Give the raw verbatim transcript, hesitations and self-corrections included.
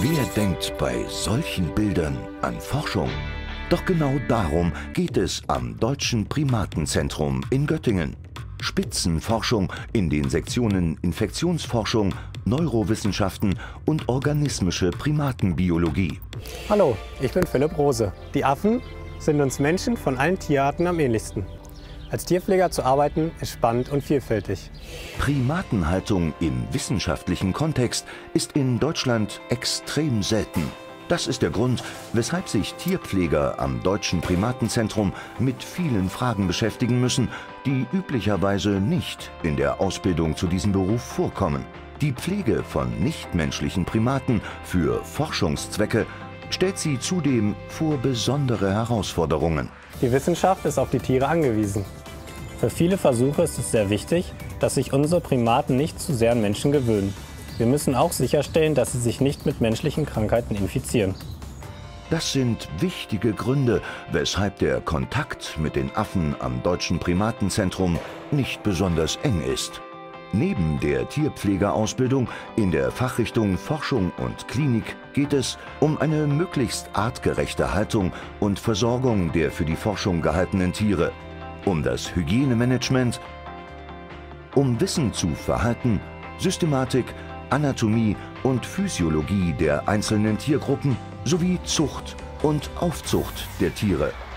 Wer denkt bei solchen Bildern an Forschung? Doch genau darum geht es am Deutschen Primatenzentrum in Göttingen. Spitzenforschung in den Sektionen Infektionsforschung, Neurowissenschaften und organismische Primatenbiologie. Hallo, ich bin Philipp Rose. Die Affen sind uns Menschen von allen Tierarten am ähnlichsten. Als Tierpfleger zu arbeiten ist spannend und vielfältig. Primatenhaltung im wissenschaftlichen Kontext ist in Deutschland extrem selten. Das ist der Grund, weshalb sich Tierpfleger am Deutschen Primatenzentrum mit vielen Fragen beschäftigen müssen, die üblicherweise nicht in der Ausbildung zu diesem Beruf vorkommen. Die Pflege von nichtmenschlichen Primaten für Forschungszwecke stellt sie zudem vor besondere Herausforderungen. Die Wissenschaft ist auf die Tiere angewiesen. Für viele Versuche ist es sehr wichtig, dass sich unsere Primaten nicht zu sehr an Menschen gewöhnen. Wir müssen auch sicherstellen, dass sie sich nicht mit menschlichen Krankheiten infizieren. Das sind wichtige Gründe, weshalb der Kontakt mit den Affen am Deutschen Primatenzentrum nicht besonders eng ist. Neben der Tierpflegerausbildung in der Fachrichtung Forschung und Klinik geht es um eine möglichst artgerechte Haltung und Versorgung der für die Forschung gehaltenen Tiere, um das Hygienemanagement, um Wissen zu Verhalten, Systematik, Anatomie und Physiologie der einzelnen Tiergruppen sowie Zucht und Aufzucht der Tiere.